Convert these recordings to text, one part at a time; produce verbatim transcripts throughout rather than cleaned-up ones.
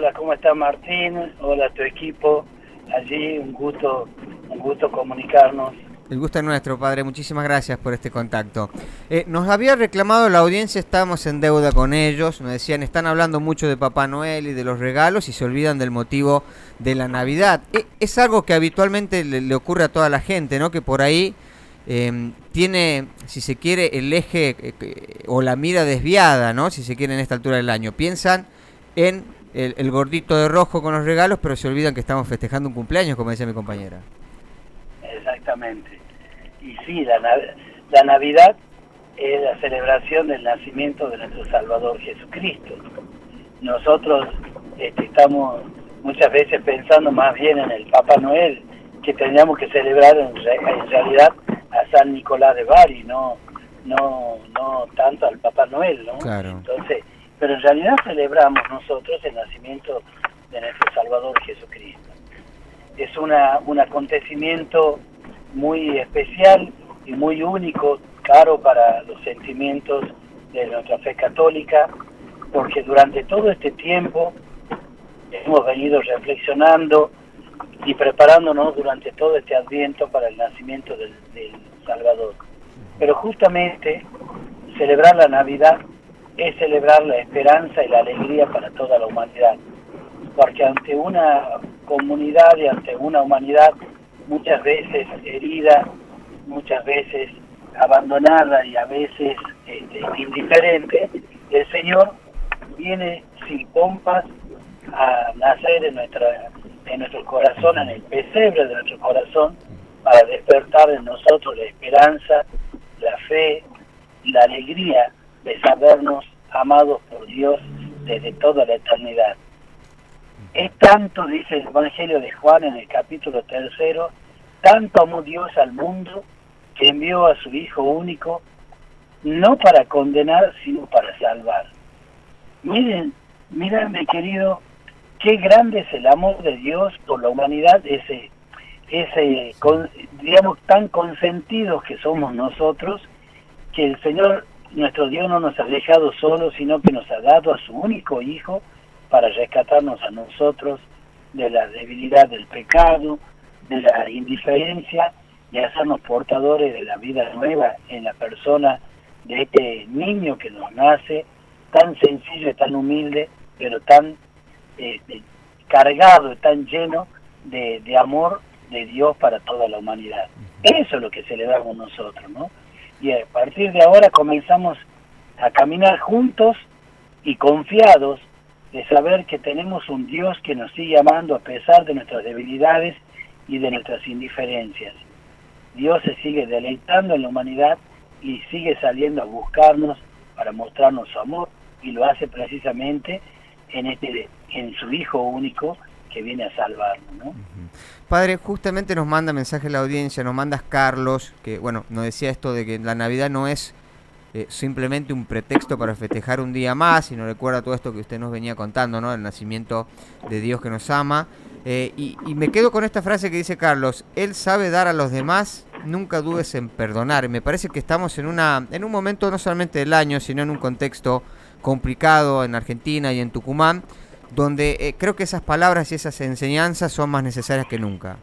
Hola, ¿cómo está Martín? Hola, tu equipo. Allí, un gusto, un gusto comunicarnos. El gusto es nuestro, padre. Muchísimas gracias por este contacto. Eh, nos había reclamado la audiencia, estábamos en deuda con ellos. Nos decían, están hablando mucho de Papá Noel y de los regalos y se olvidan del motivo de la Navidad. Eh, es algo que habitualmente le, le ocurre a toda la gente, ¿no? Que por ahí eh, tiene, si se quiere, el eje eh, o la mira desviada, ¿no? Si se quiere, en esta altura del año. Piensan en el, el gordito de rojo con los regalos, pero se olvidan que estamos festejando un cumpleaños, como decía mi compañera. Exactamente. Y sí, la, la Navidad es la celebración del nacimiento de nuestro Salvador Jesucristo. Nosotros este, estamos muchas veces pensando más bien en el Papá Noel, que tendríamos que celebrar en, en realidad a San Nicolás de Bari, no, no, no tanto al Papá Noel, ¿no? Claro. Entonces, pero en realidad celebramos nosotros el nacimiento de nuestro Salvador Jesucristo. Es una, un acontecimiento muy especial y muy único, caro para los sentimientos de nuestra fe católica, porque durante todo este tiempo hemos venido reflexionando y preparándonos durante todo este adviento para el nacimiento del, del Salvador. Pero justamente celebrar la Navidad es celebrar la esperanza y la alegría para toda la humanidad, porque ante una comunidad y ante una humanidad muchas veces herida, muchas veces abandonada y a veces este, indiferente, el Señor viene sin pompas a nacer en nuestra en nuestro corazón, en el pesebre de nuestro corazón, para despertar en nosotros la esperanza, la fe, la alegría de sabernos amados por Dios desde toda la eternidad. Es tanto, dice el Evangelio de Juan en el capítulo tercero, tanto amó Dios al mundo que envió a su Hijo único, no para condenar, sino para salvar. Miren, miren, mi querido, qué grande es el amor de Dios por la humanidad, ese, ese, con, digamos, tan consentidos que somos nosotros, que el Señor, nuestro Dios, no nos ha dejado solos, sino que nos ha dado a su único Hijo para rescatarnos a nosotros de la debilidad del pecado, de la indiferencia, y hacernos portadores de la vida nueva en la persona de este niño que nos nace, tan sencillo y tan humilde, pero tan eh, cargado y tan lleno de, de amor de Dios para toda la humanidad. Eso es lo que celebramos nosotros, ¿no? Y a partir de ahora comenzamos a caminar juntos y confiados de saber que tenemos un Dios que nos sigue amando a pesar de nuestras debilidades y de nuestras indiferencias. Dios se sigue deleitando en la humanidad y sigue saliendo a buscarnos para mostrarnos su amor, y lo hace precisamente en este en su Hijo único que viene a salvarnos, ¿no? Padre, justamente nos manda mensaje la audiencia, nos mandas Carlos, que bueno, nos decía esto de que la Navidad no es eh, simplemente un pretexto para festejar un día más, y nos recuerda todo esto que usted nos venía contando, ¿no? El nacimiento de Dios que nos ama. Eh, y, y me quedo con esta frase que dice Carlos: Él sabe dar a los demás, nunca dudes en perdonar. Me parece que estamos en una en un momento no solamente del año, sino en un contexto complicado en Argentina y en Tucumán, donde eh, creo que esas palabras y esas enseñanzas son más necesarias que nunca.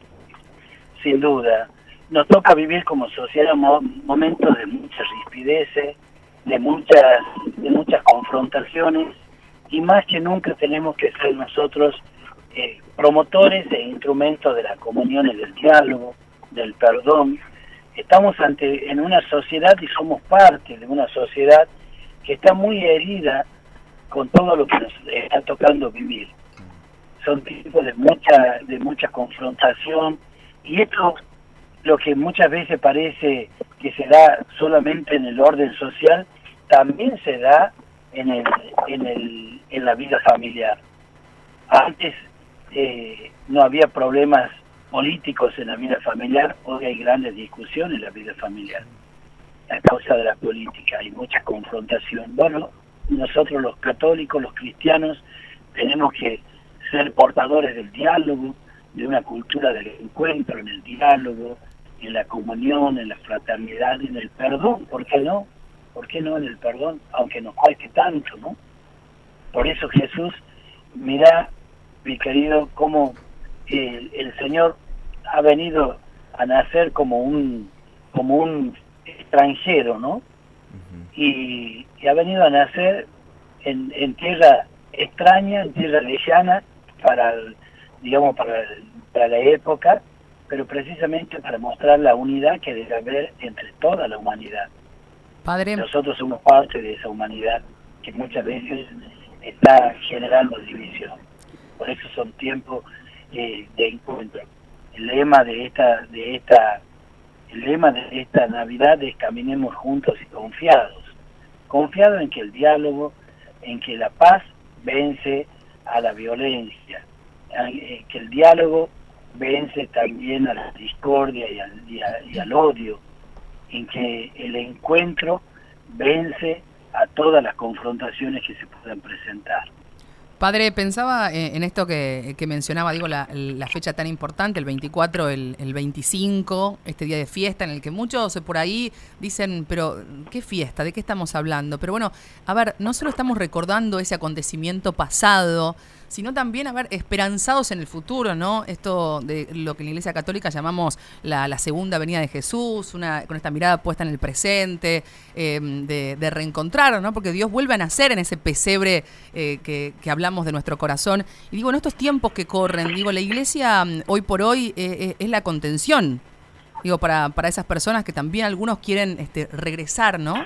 Sin duda. Nos toca vivir como sociedad mo momentos de muchas rispideces, de muchas, de muchas confrontaciones, y más que nunca tenemos que ser nosotros eh, promotores e instrumentos de la comunión y del diálogo, del perdón. Estamos ante en una sociedad y somos parte de una sociedad que está muy herida con todo lo que nos está tocando vivir. Son tiempos de mucha, de mucha confrontación, y esto, lo que muchas veces parece que se da solamente en el orden social, también se da en el, en el, en la vida familiar. Antes eh, no había problemas políticos en la vida familiar, hoy hay grandes discusiones en la vida familiar a causa de la política, hay mucha confrontación. Bueno, nosotros los católicos, los cristianos, tenemos que ser portadores del diálogo, de una cultura del encuentro, en el diálogo, en la comunión, en la fraternidad, en el perdón. ¿Por qué no? ¿Por qué no en el perdón? Aunque nos cueste tanto, ¿no? Por eso Jesús mirá, mi querido, cómo el, el Señor ha venido a nacer como un como un extranjero, ¿no? Uh-huh. y, y ha venido a nacer en, en tierra extraña, en tierra lejana, para, el, digamos, para, el, para la época, pero precisamente para mostrar la unidad que debe haber entre toda la humanidad. Padre, nosotros somos parte de esa humanidad que muchas veces está generando división. Por eso son tiempos eh, de encuentro. El lema de esta, de esta, el lema de esta Navidad es caminemos juntos y confiados, confiados en que el diálogo, en que la paz vence a la violencia, en que el diálogo vence también a la discordia y al, y, a, y al odio, en que el encuentro vence a todas las confrontaciones que se puedan presentar. Padre, pensaba en esto que, que mencionaba, digo, la, la fecha tan importante, el veinticuatro, el, el veinticinco, este día de fiesta en el que muchos por ahí dicen, pero ¿qué fiesta? ¿De qué estamos hablando? Pero bueno, a ver, no solo estamos recordando ese acontecimiento pasado, sino también, a ver, esperanzados en el futuro, ¿no? Esto de lo que en la Iglesia Católica llamamos la, la segunda venida de Jesús, una con esta mirada puesta en el presente, eh, de, de reencontrar, ¿no? Porque Dios vuelve a nacer en ese pesebre eh, que, que hablamos de nuestro corazón. Y digo, en estos tiempos que corren, digo, la Iglesia hoy por hoy eh, es la contención, digo, para, para esas personas que también algunos quieren este, regresar, ¿no?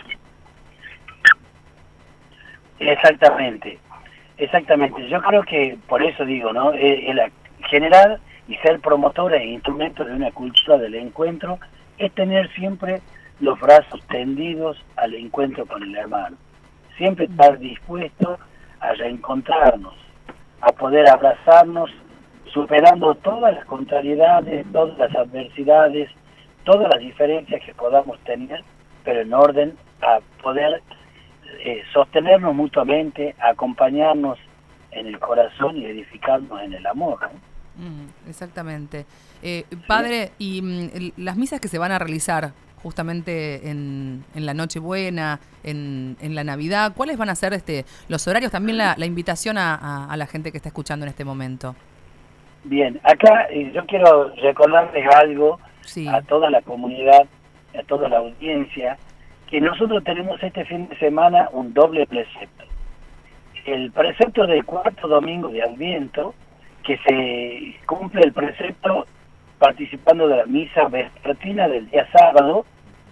Exactamente. Exactamente, yo creo que por eso digo, ¿no? El, el generar y ser promotora e instrumento de una cultura del encuentro es tener siempre los brazos tendidos al encuentro con el hermano, siempre estar dispuesto a reencontrarnos, a poder abrazarnos, superando todas las contrariedades, todas las adversidades, todas las diferencias que podamos tener, pero en orden a poder Eh, sostenernos mutuamente, acompañarnos en el corazón y edificarnos en el amor, ¿no? Mm, exactamente. Eh, padre, ¿sí? Y mm, las misas que se van a realizar justamente en, en la Nochebuena, en, en la Navidad, ¿cuáles van a ser este los horarios? También la, la invitación a, a, a la gente que está escuchando en este momento. Bien, acá eh, yo quiero recordarles algo sí. a toda la comunidad, a toda la audiencia, que nosotros tenemos este fin de semana un doble precepto. El precepto del cuarto domingo de Adviento, que se cumple el precepto participando de la misa vespertina del día sábado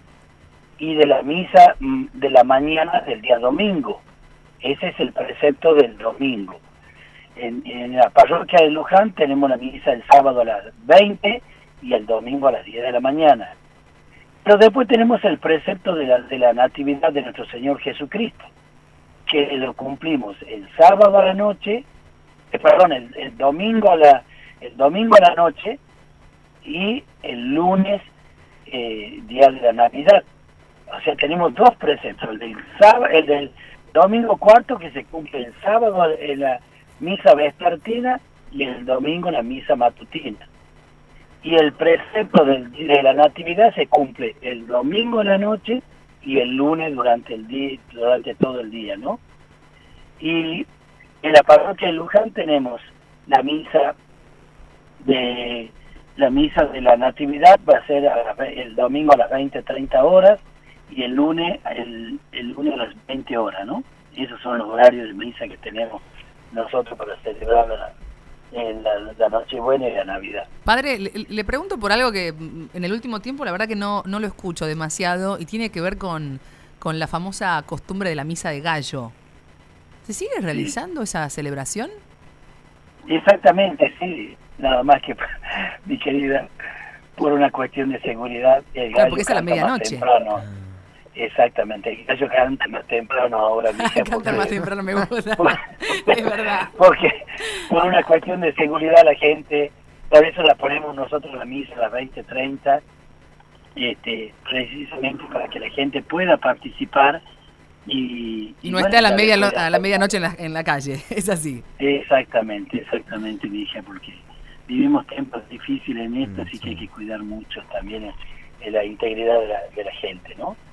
y de la misa de la mañana del día domingo. Ese es el precepto del domingo. En, en la parroquia de Luján tenemos la misa el sábado a las veinte y el domingo a las diez de la mañana. Pero después tenemos el precepto de la, de la Natividad de nuestro Señor Jesucristo, que lo cumplimos el sábado a la noche, eh, perdón, el, el domingo a la el domingo a la noche y el lunes, eh, día de la Navidad. O sea, tenemos dos preceptos, el del, sábado, el del domingo cuarto, que se cumple el sábado en la misa vespertina y el domingo en la misa matutina. Y el precepto del, de la Natividad se cumple el domingo en la noche y el lunes durante el día, durante todo el día, ¿no? Y en la parroquia de Luján tenemos la misa de la misa de la Natividad, va a ser a la, el domingo a las veinte, treinta horas y el lunes el, el lunes a las veinte horas, ¿no? Y esos son los horarios de misa que tenemos nosotros para celebrar la en la, la Nochebuena y la Navidad. Padre, le, le pregunto por algo que en el último tiempo la verdad que no, no lo escucho demasiado y tiene que ver con, con la famosa costumbre de la misa de gallo. ¿Se sigue realizando sí. esa celebración? Exactamente, sí. Nada más que, mi querida, por una cuestión de seguridad, el gallo claro, porque es a la canta más medianoche. temprano. Exactamente, el gallo canta más temprano ahora. Canta más temprano, me gusta. Por, es verdad. Porque por una cuestión de seguridad la gente, por eso la ponemos nosotros la misa a las veinte, treinta, este, precisamente para que la gente pueda participar y... Y no esté a la, media, a la medianoche en la, en la calle, es así. Exactamente, exactamente, mi hija, porque vivimos tiempos difíciles en esto, mm, así sí. que hay que cuidar mucho también en la integridad de la, de la gente, ¿no?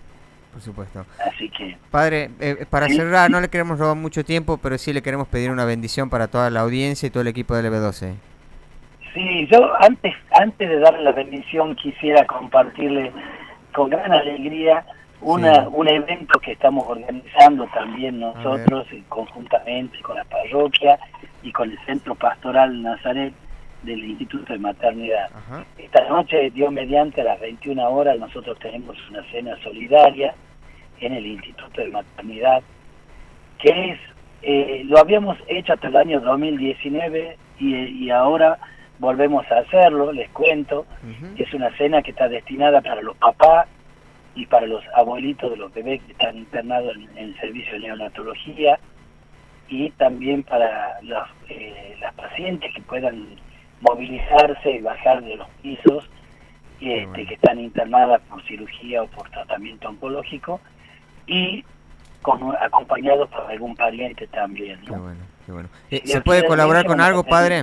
Por supuesto. Así que... Padre, eh, para ¿sí? cerrar, no le queremos robar mucho tiempo, pero sí le queremos pedir una bendición para toda la audiencia y todo el equipo de L B doce. Sí, yo antes, antes de darle la bendición quisiera compartirle con gran alegría una, Sí. un evento que estamos organizando también nosotros eh, conjuntamente con la parroquia y con el Centro Pastoral Nazaret del Instituto de Maternidad. Ajá. Esta noche, Dios mediante, a las veintiuna horas, nosotros tenemos una cena solidaria en el Instituto de Maternidad, que es, eh, lo habíamos hecho hasta el año dos mil diecinueve y, y ahora volvemos a hacerlo, les cuento. Uh-huh. Es una cena que está destinada para los papás y para los abuelitos de los bebés que están internados en, en el servicio de neonatología, y también para los, eh, las pacientes que puedan movilizarse y bajar de los pisos, y, este, bueno. que están internadas por cirugía o por tratamiento oncológico, y con, acompañados por algún pariente también, ¿no? Qué bueno, qué bueno. Eh, ¿Se puede colaborar con algo, padre?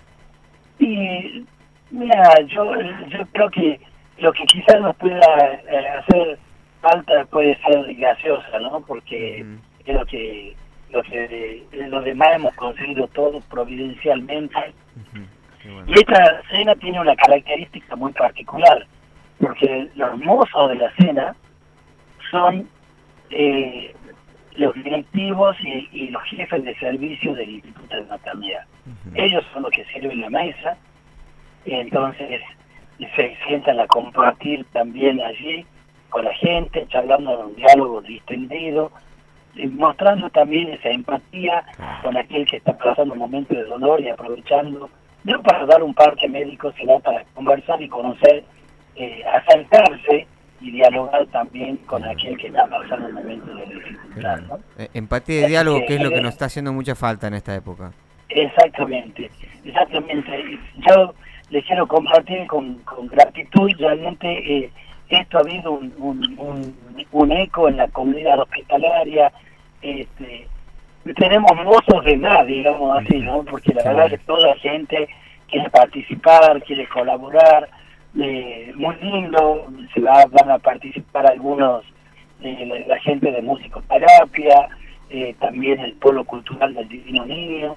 Y mira, yo, yo creo que lo que quizás nos pueda eh, hacer falta puede ser gaseosa, ¿no? Porque uh-huh. es lo que lo que los demás hemos conseguido todo providencialmente. Uh-huh. Bueno. Y esta cena tiene una característica muy particular, porque los mozos de la cena son eh, los directivos y, y los jefes de servicio del Instituto de Maternidad. Uh-huh. Ellos son los que sirven la mesa, y entonces se sientan a compartir también allí con la gente, charlando en un diálogo distendido, mostrando también esa empatía con aquel que está pasando un momento de dolor y aprovechando, no para dar un parte médico, sino para conversar y conocer, eh, acercarse y dialogar también con aquel que está pasando un momento de dificultad, ¿no? Eh, empatía y diálogo, que, que es lo que eh, nos está haciendo mucha falta en esta época. Exactamente, exactamente. Yo les quiero compartir con, con gratitud, realmente eh, esto ha habido un, un, un, un eco en la comunidad hospitalaria. Este, tenemos mozos de nada, digamos así, ¿no? Porque la sí. verdad es que toda la gente quiere participar, quiere colaborar, eh, muy lindo. Se va, van a participar algunos, eh, la, la gente de musicoterapia, eh, también el Polo Cultural del Divino Niño.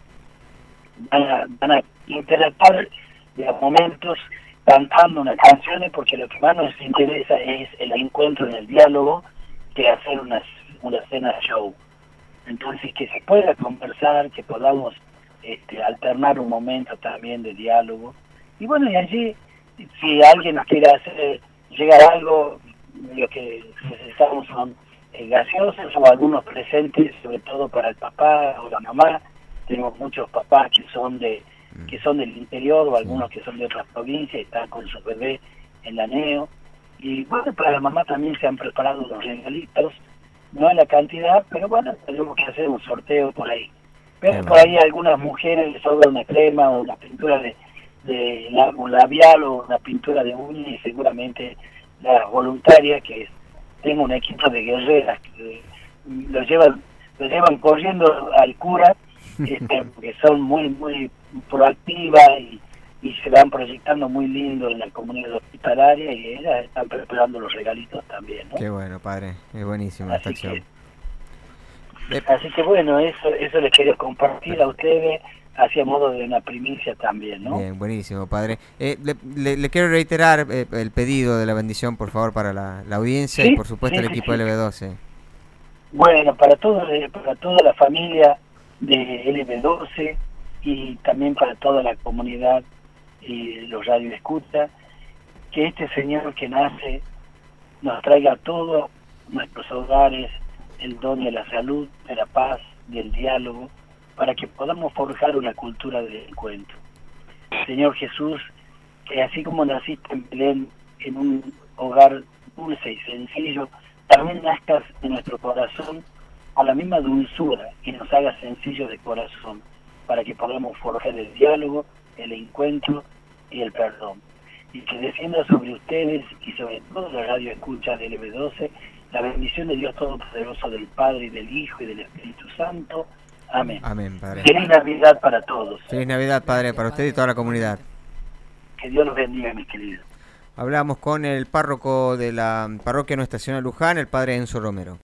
Van a, van a interactuar de a momentos cantando unas canciones, porque lo que más nos interesa es el encuentro en el diálogo que hacer una, una cena show. Entonces, que se pueda conversar, que podamos este, alternar un momento también de diálogo. Y bueno, y allí, si alguien nos quiere hacer llegar algo, lo que necesitamos son eh, gaseosas o algunos presentes, sobre todo para el papá o la mamá. Tenemos muchos papás que son de que son del interior, o algunos que son de otras provincias y están con su bebé en la neo. Y bueno, para la mamá también se han preparado los regalitos, no en la cantidad, pero bueno, tenemos que hacer un sorteo por ahí. Pero por ahí a algunas mujeres les sobra una crema o una pintura de, de la, un labial o una pintura de uña, y seguramente las voluntarias, que tengo un equipo de guerreras que lo llevan, lo llevan corriendo al cura, este, que son muy muy proactivas y, y se van proyectando muy lindo en la comunidad hospitalaria, y ellas están preparando los regalitos también, ¿no? Qué bueno, padre, es buenísimo esta acción. Que, así que bueno, eso eso les quería compartir a ustedes, hacia modo de una primicia también, ¿no? Bien, buenísimo, padre. Eh, le, le, le quiero reiterar eh, el pedido de la bendición, por favor, para la, la audiencia, ¿sí? Y por supuesto sí, el equipo sí, sí. de L B doce. Bueno, para todo, para toda la familia de L B doce y también para toda la comunidad y los radioescuchas, que este Señor que nace nos traiga a todos nuestros hogares el don de la salud, de la paz, del diálogo, para que podamos forjar una cultura del encuentro. Señor Jesús, que así como naciste en Belén, en un hogar dulce y sencillo, también nazcas en nuestro corazón a la misma dulzura y nos hagas sencillos de corazón, para que podamos forjar el diálogo, el encuentro y el perdón. Y que descienda sobre ustedes y sobre toda la radio escucha de L B doce la bendición de Dios Todopoderoso, del Padre y del Hijo y del Espíritu Santo. Amén. Amén, Padre. Feliz Navidad para todos. Feliz Navidad, Padre, para usted y toda la comunidad. Que Dios los bendiga, mis queridos. Hablamos con el párroco de la parroquia Nuestra Señora de Luján, el padre Enzo Romero.